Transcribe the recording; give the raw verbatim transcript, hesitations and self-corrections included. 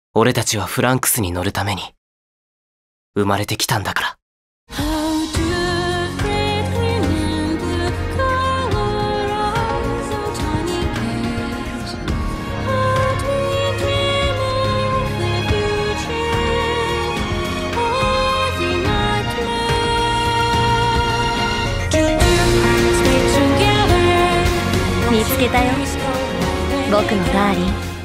俺たちはフランクスに乗るために生まれてきたんだから。 見つけたよ、僕のダーリン。